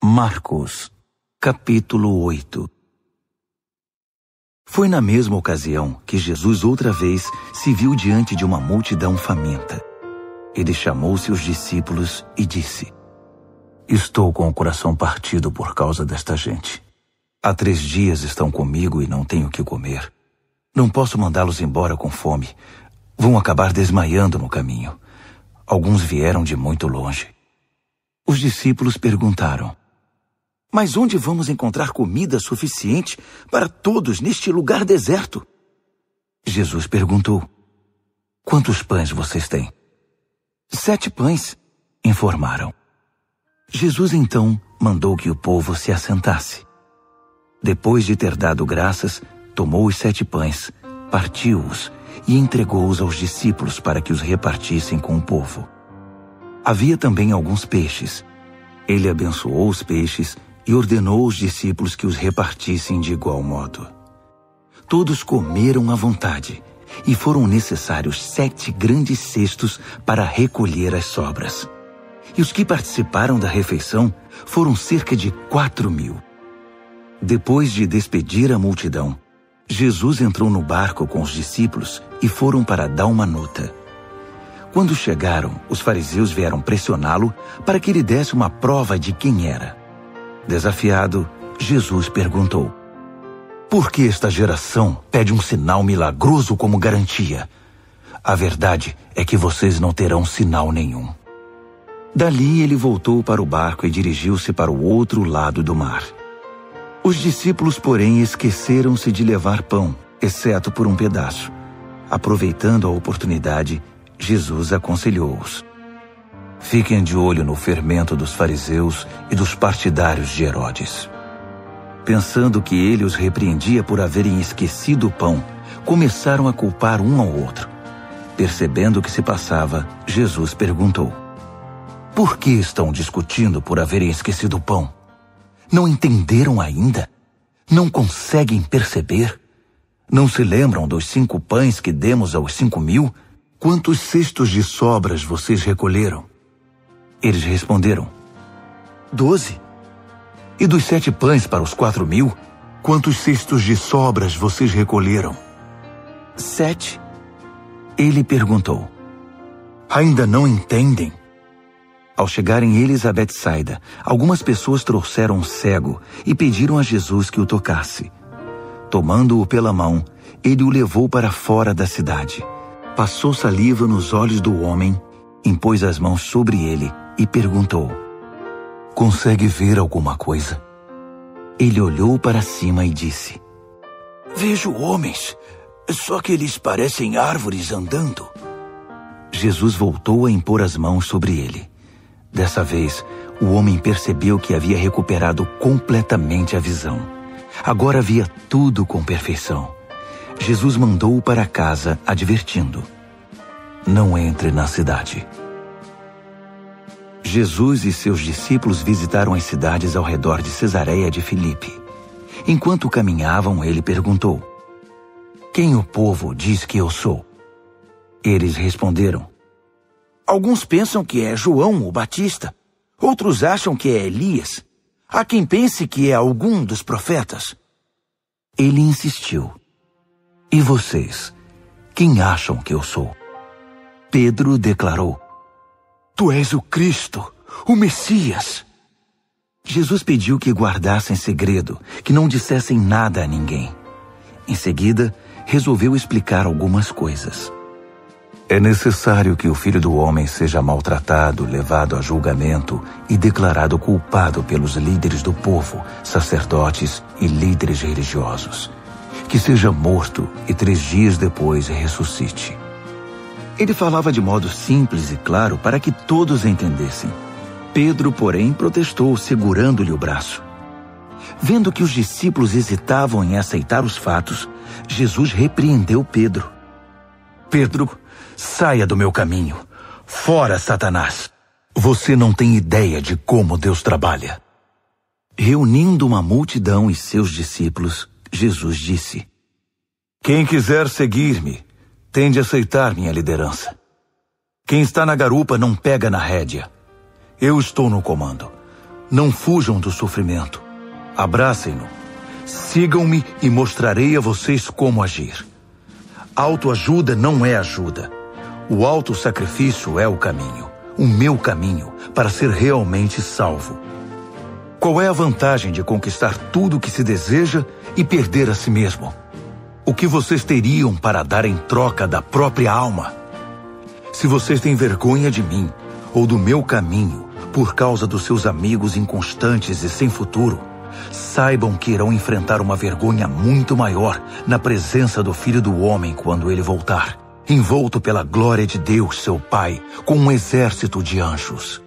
Marcos, capítulo 8. Foi na mesma ocasião que Jesus outra vez se viu diante de uma multidão faminta. Ele chamou seus discípulos e disse: Estou com o coração partido por causa desta gente. Há 3 dias estão comigo e não tenho o que comer. Não posso mandá-los embora com fome. Vão acabar desmaiando no caminho. Alguns vieram de muito longe. Os discípulos perguntaram: Mas onde vamos encontrar comida suficiente para todos neste lugar deserto? Jesus perguntou: Quantos pães vocês têm? 7 pães, informaram. Jesus então mandou que o povo se assentasse. Depois de ter dado graças, tomou os 7 pães, partiu-os e entregou-os aos discípulos para que os repartissem com o povo. Havia também alguns peixes. Ele abençoou os peixes e ordenou aos discípulos que os repartissem de igual modo. Todos comeram à vontade, e foram necessários 7 grandes cestos para recolher as sobras. E os que participaram da refeição foram cerca de 4.000. Depois de despedir a multidão, Jesus entrou no barco com os discípulos e foram para Dalmanuta. Quando chegaram, os fariseus vieram pressioná-lo para que ele desse uma prova de quem era. Desafiado, Jesus perguntou: Por que esta geração pede um sinal milagroso como garantia? A verdade é que vocês não terão sinal nenhum. Dali ele voltou para o barco e dirigiu-se para o outro lado do mar. Os discípulos, porém, esqueceram-se de levar pão, exceto por um pedaço. Aproveitando a oportunidade, Jesus aconselhou-os: Fiquem de olho no fermento dos fariseus e dos partidários de Herodes. Pensando que ele os repreendia por haverem esquecido o pão, começaram a culpar um ao outro. Percebendo o que se passava, Jesus perguntou: Por que estão discutindo por haverem esquecido o pão? Não entenderam ainda? Não conseguem perceber? Não se lembram dos 5 pães que demos aos 5.000? Quantos cestos de sobras vocês recolheram? Eles responderam: 12. E dos 7 pães para os 4.000, quantos cestos de sobras vocês recolheram? 7. Ele perguntou: Ainda não entendem? Ao chegarem eles a Betsaida, algumas pessoas trouxeram um cego e pediram a Jesus que o tocasse. Tomando-o pela mão, ele o levou para fora da cidade. Passou saliva nos olhos do homem, impôs as mãos sobre ele e perguntou: Consegue ver alguma coisa? Ele olhou para cima e disse: Vejo homens, só que eles parecem árvores andando. Jesus voltou a impor as mãos sobre ele. Dessa vez, o homem percebeu que havia recuperado completamente a visão. Agora via tudo com perfeição. Jesus mandou-o para casa, advertindo: Não entre na cidade. Jesus e seus discípulos visitaram as cidades ao redor de Cesareia de Filipe. Enquanto caminhavam, ele perguntou: Quem o povo diz que eu sou? Eles responderam: Alguns pensam que é João o Batista, outros acham que é Elias. Há quem pense que é algum dos profetas. Ele insistiu: E vocês, quem acham que eu sou? Pedro declarou: Tu és o Cristo, o Messias. Jesus pediu que guardassem segredo, que não dissessem nada a ninguém. Em seguida, resolveu explicar algumas coisas. É necessário que o Filho do Homem seja maltratado, levado a julgamento e declarado culpado pelos líderes do povo, sacerdotes e líderes religiosos. Que seja morto e 3 dias depois ressuscite. Ele falava de modo simples e claro para que todos entendessem. Pedro, porém, protestou, segurando-lhe o braço. Vendo que os discípulos hesitavam em aceitar os fatos, Jesus repreendeu Pedro. Pedro, saia do meu caminho. Fora, Satanás. Você não tem ideia de como Deus trabalha. Reunindo uma multidão e seus discípulos, Jesus disse: Quem quiser seguir-me, tem de aceitar minha liderança. Quem está na garupa não pega na rédea. Eu estou no comando. Não fujam do sofrimento. Abracem-no. Sigam-me e mostrarei a vocês como agir. Autoajuda não é ajuda. O autossacrifício é o caminho, o meu caminho, para ser realmente salvo. Qual é a vantagem de conquistar tudo o que se deseja e perder a si mesmo? O que vocês teriam para dar em troca da própria alma? Se vocês têm vergonha de mim ou do meu caminho por causa dos seus amigos inconstantes e sem futuro, saibam que irão enfrentar uma vergonha muito maior na presença do Filho do Homem quando ele voltar, envolto pela glória de Deus, seu Pai, com um exército de anjos.